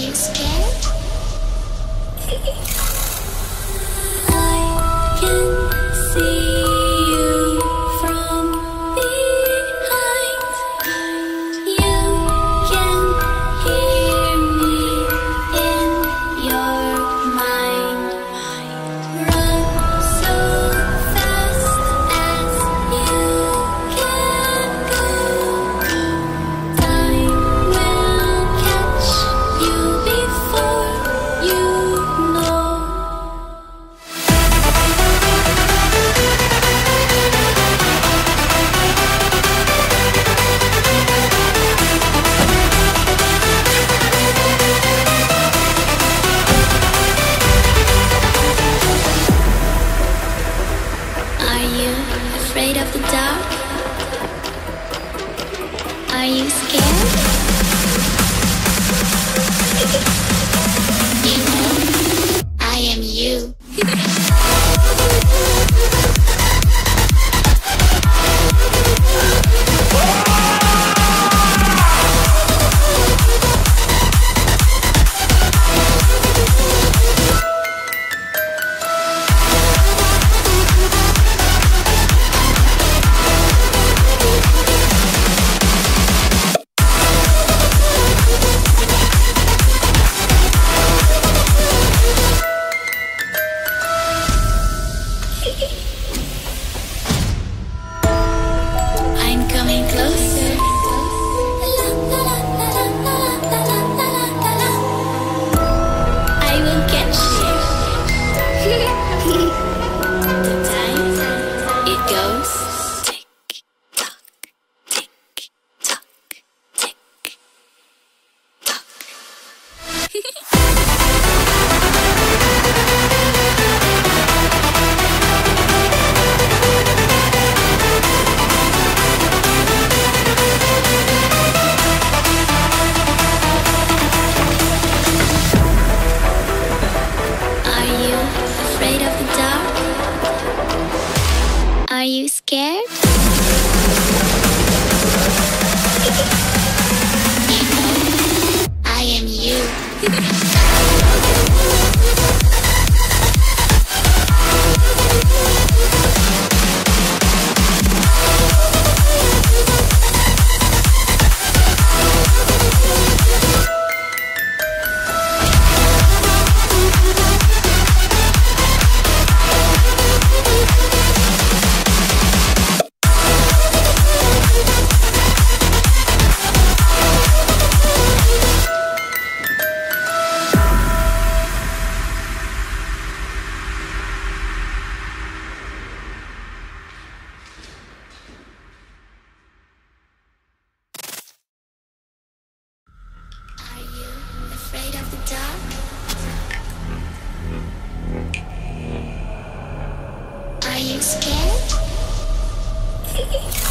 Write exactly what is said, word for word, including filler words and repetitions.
you scared? I can see you from behind. You can hear me in your mind. Run so fast as you can go. Time will catch you before you know. Are you afraid of the dark? Are you scared? You know, I am you. I'm coming closer. I will catch you. The time it goes tick tock, tick tock, tick tock. Are you afraid of the dark? Are you scared? You know, I am you. Are you afraid of the dark? Are you scared?